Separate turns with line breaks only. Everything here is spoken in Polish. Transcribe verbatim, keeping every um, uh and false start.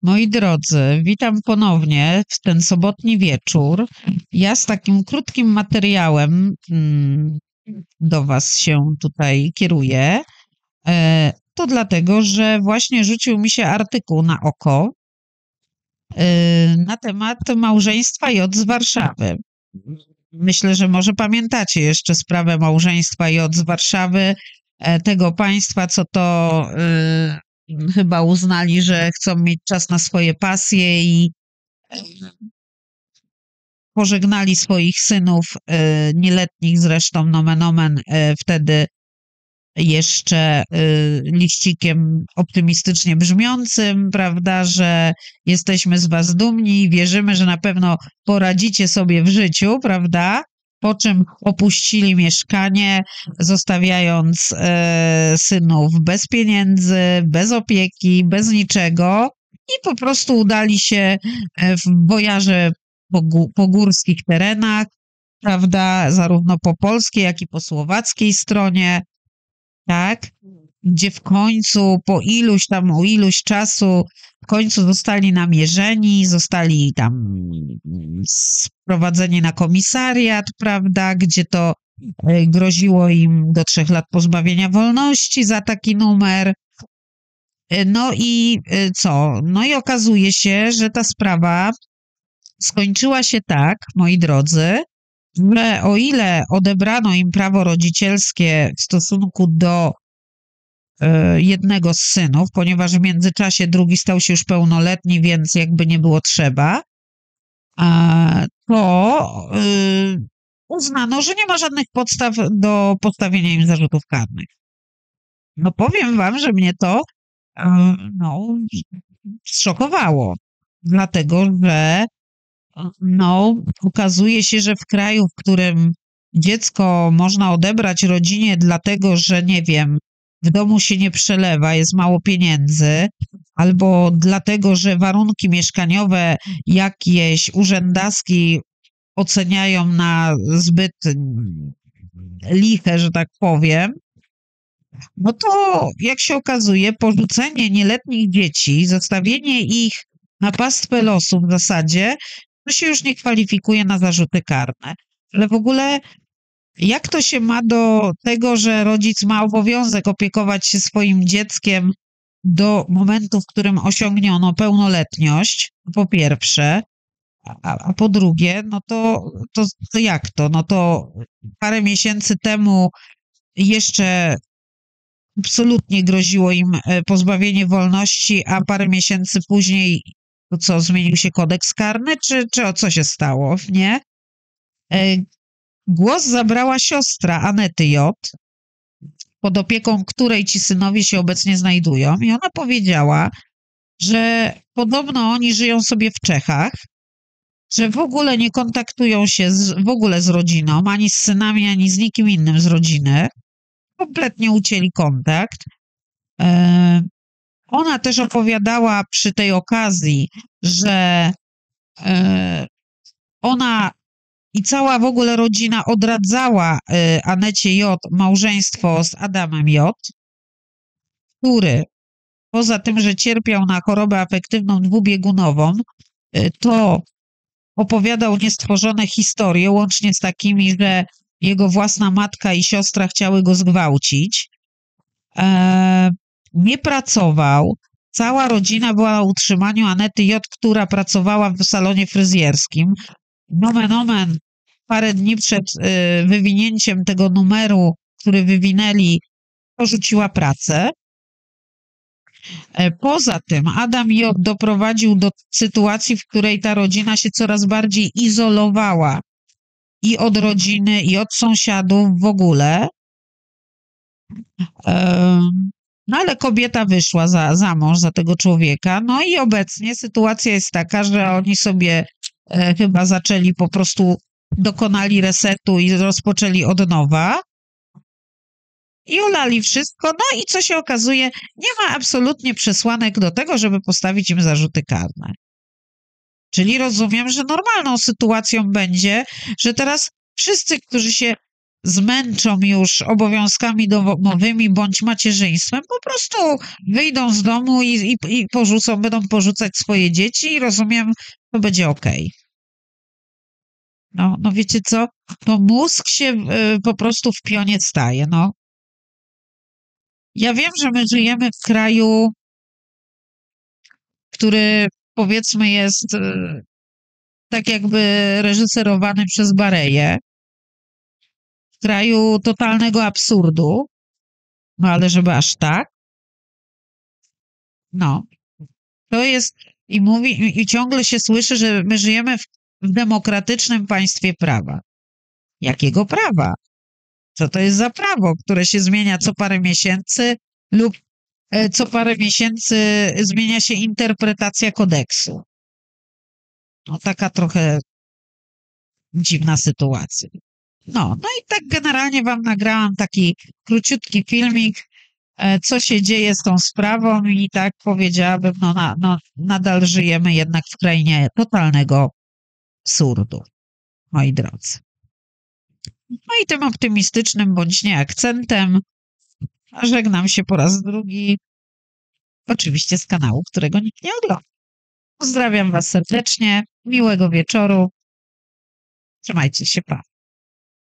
Moi drodzy, witam ponownie w ten sobotni wieczór. Ja z takim krótkim materiałem mm, do Was się tutaj kieruję. E, To dlatego, że właśnie rzucił mi się artykuł na oko e, na temat małżeństwa J z Warszawy. Myślę, że może pamiętacie jeszcze sprawę małżeństwa J z Warszawy, e, tego państwa, co to e, chyba uznali, że chcą mieć czas na swoje pasje i pożegnali swoich synów, e, nieletnich zresztą, nomen omen, e, wtedy jeszcze e, liścikiem optymistycznie brzmiącym, prawda, że jesteśmy z was dumni i wierzymy, że na pewno poradzicie sobie w życiu, prawda? Po czym opuścili mieszkanie, zostawiając e, synów bez pieniędzy, bez opieki, bez niczego i po prostu udali się e, w wojaże po, gó- po górskich terenach, prawda, zarówno po polskiej, jak i po słowackiej stronie, tak, gdzie w końcu po iluś tam, o iluś czasu, w końcu zostali namierzeni, zostali tam sprowadzeni na komisariat, prawda, gdzie to e, groziło im do trzech lat pozbawienia wolności za taki numer. E, No i e, co? No i okazuje się, że ta sprawa skończyła się tak, moi drodzy, że o ile odebrano im prawo rodzicielskie w stosunku do e, jednego z synów, ponieważ w międzyczasie drugi stał się już pełnoletni, więc jakby nie było trzeba, a, to y, uznano, że nie ma żadnych podstaw do postawienia im zarzutów karnych. No powiem wam, że mnie to y, no, zszokowało, dlatego że no, okazuje się, że w kraju, w którym dziecko można odebrać rodzinie dlatego, że nie wiem, w domu się nie przelewa, jest mało pieniędzy, albo dlatego, że warunki mieszkaniowe jakieś urzędowski oceniają na zbyt mm, liche, że tak powiem, no to jak się okazuje, porzucenie nieletnich dzieci, zostawienie ich na pastwę losu w zasadzie, to się już nie kwalifikuje na zarzuty karne. Ale w ogóle jak to się ma do tego, że rodzic ma obowiązek opiekować się swoim dzieckiem do momentu, w którym osiągnie ono pełnoletność, po pierwsze, a, a po drugie, no to, to, to jak to? No to parę miesięcy temu jeszcze absolutnie groziło im e, pozbawienie wolności, a parę miesięcy później, to co, zmienił się kodeks karny, czy, czy o co się stało, nie? E, Głos zabrała siostra Anety J., pod opieką której ci synowie się obecnie znajdują, i ona powiedziała, że podobno oni żyją sobie w Czechach, że w ogóle nie kontaktują się z, w ogóle z rodziną, ani z synami, ani z nikim innym z rodziny. Kompletnie ucięli kontakt. E, Ona też opowiadała przy tej okazji, że e, ona i cała w ogóle rodzina odradzała e, Anecie J. małżeństwo z Adamem J., który poza tym, że cierpiał na chorobę afektywną dwubiegunową, e, to opowiadał niestworzone historie, łącznie z takimi, że jego własna matka i siostra chciały go zgwałcić. E, nie pracował. Cała rodzina była na utrzymaniu Anety J., która pracowała w salonie fryzjerskim. Nomen omen, parę dni przed e, wywinięciem tego numeru, który wywinęli, porzuciła pracę. E, Poza tym Adam J. doprowadził do sytuacji, w której ta rodzina się coraz bardziej izolowała i od rodziny, i od sąsiadów w ogóle. Em, No ale kobieta wyszła za, za mąż, za tego człowieka. No i obecnie sytuacja jest taka, że oni sobie e, chyba zaczęli po prostu, dokonali resetu i rozpoczęli od nowa. I olali wszystko. No i co się okazuje, nie ma absolutnie przesłanek do tego, żeby postawić im zarzuty karne. Czyli rozumiem, że normalną sytuacją będzie, że teraz wszyscy, którzy się zmęczą już obowiązkami domowymi bądź macierzyństwem, po prostu wyjdą z domu i, i, i porzucą, będą porzucać swoje dzieci i rozumiem, to będzie okej. No, no wiecie co? To mózg się y, po prostu w pionie staje, no. Ja wiem, że my żyjemy w kraju, który powiedzmy jest y, tak jakby reżyserowany przez Bareję, w kraju totalnego absurdu, no ale żeby aż tak, no. To jest i mówi, i, i ciągle się słyszy, że my żyjemy w, w demokratycznym państwie prawa. Jakiego prawa? Co to jest za prawo, które się zmienia co parę miesięcy lub e, co parę miesięcy zmienia się interpretacja kodeksu? No taka trochę dziwna sytuacja. No, no i tak generalnie wam nagrałam taki króciutki filmik, e, co się dzieje z tą sprawą i tak powiedziałabym, no, na, no nadal żyjemy jednak w krainie totalnego absurdu, moi drodzy. No i tym optymistycznym bądź nie akcentem żegnam się po raz drugi, oczywiście z kanału, którego nikt nie ogląda. Pozdrawiam was serdecznie, miłego wieczoru, trzymajcie się, pa.